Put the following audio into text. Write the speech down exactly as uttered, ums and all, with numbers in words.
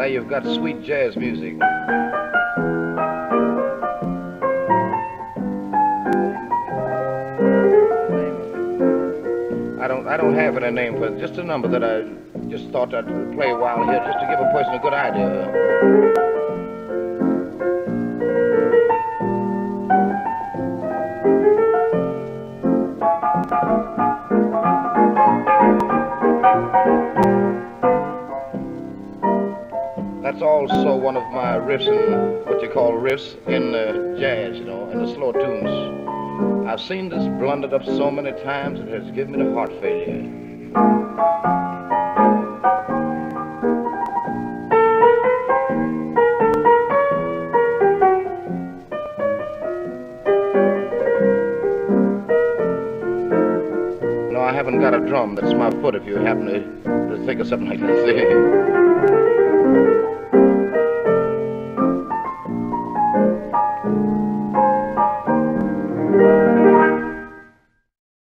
you've got sweet jazz music. I don't, I don't have any name for it. Just a number that I just thought I'd play a while here, just to give a person a good idea. That's also one of my riffs, in what you call riffs in uh, jazz, you know, in the slow tunes. I've seen this blundered up so many times it has given me the heart failure. No, I haven't got a drum. That's my foot if you happen to, to think of something like that.